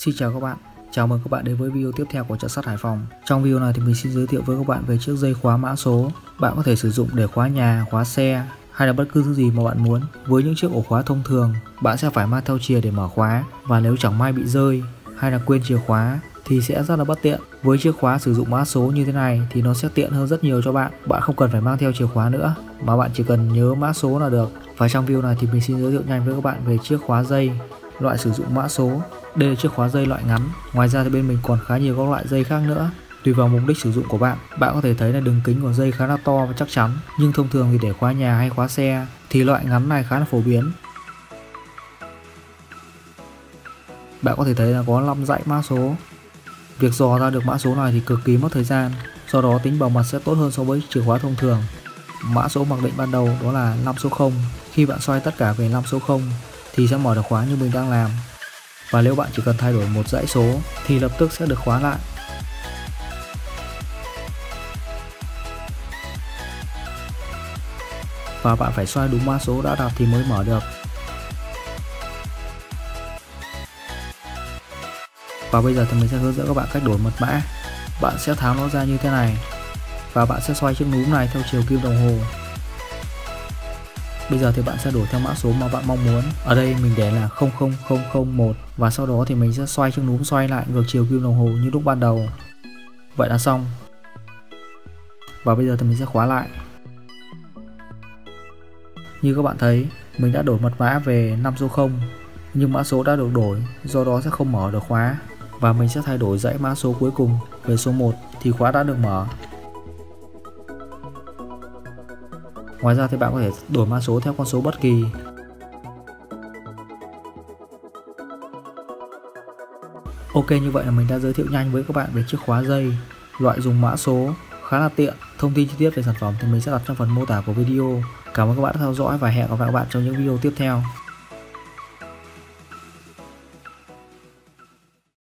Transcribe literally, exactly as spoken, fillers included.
Xin chào các bạn, chào mừng các bạn đến với video tiếp theo của Chợ Sắt Hải Phòng. Trong video này thì mình xin giới thiệu với các bạn về chiếc dây khóa mã số. Bạn có thể sử dụng để khóa nhà, khóa xe hay là bất cứ thứ gì mà bạn muốn. Với những chiếc ổ khóa thông thường, bạn sẽ phải mang theo chìa để mở khóa, và nếu chẳng may bị rơi hay là quên chìa khóa thì sẽ rất là bất tiện. Với chiếc khóa sử dụng mã số như thế này thì nó sẽ tiện hơn rất nhiều cho bạn. Bạn không cần phải mang theo chìa khóa nữa, mà bạn chỉ cần nhớ mã số là được. Và trong video này thì mình xin giới thiệu nhanh với các bạn về chiếc khóa dây loại sử dụng mã số. Đây là chiếc khóa dây loại ngắn. Ngoài ra thì bên mình còn khá nhiều các loại dây khác nữa. Tùy vào mục đích sử dụng của bạn, bạn có thể thấy là đường kính của dây khá là to và chắc chắn. Nhưng thông thường thì để khóa nhà hay khóa xe thì loại ngắn này khá là phổ biến. Bạn có thể thấy là có năm dãy mã số. Việc dò ra được mã số này thì cực kỳ mất thời gian, do đó tính bảo mật sẽ tốt hơn so với chìa khóa thông thường. Mã số mặc định ban đầu đó là năm số không. Khi bạn xoay tất cả về năm số không thì sẽ mở được khóa như mình đang làm. Và nếu bạn chỉ cần thay đổi một dãy số thì lập tức sẽ được khóa lại. Và bạn phải xoay đúng mã số đã đặt thì mới mở được. Và bây giờ thì mình sẽ hướng dẫn các bạn cách đổi mật mã. Bạn sẽ tháo nó ra như thế này, và bạn sẽ xoay chiếc núm này theo chiều kim đồng hồ. Bây giờ thì bạn sẽ đổi theo mã số mà bạn mong muốn. Ở đây mình để là không không không không một, và sau đó thì mình sẽ xoay chiếc núm xoay lại ngược chiều kim đồng hồ như lúc ban đầu. Vậy là xong. Và bây giờ thì mình sẽ khóa lại. Như các bạn thấy, mình đã đổi mật mã về năm số không, nhưng mã số đã được đổi, do đó sẽ không mở được khóa. Và mình sẽ thay đổi dãy mã số cuối cùng về số một thì khóa đã được mở. Ngoài ra thì bạn có thể đổi mã số theo con số bất kỳ. Ok, như vậy là mình đã giới thiệu nhanh với các bạn về chiếc khóa dây loại dùng mã số, khá là tiện. Thông tin chi tiết về sản phẩm thì mình sẽ đặt trong phần mô tả của video. Cảm ơn các bạn đã theo dõi và hẹn gặp lại các bạn trong những video tiếp theo.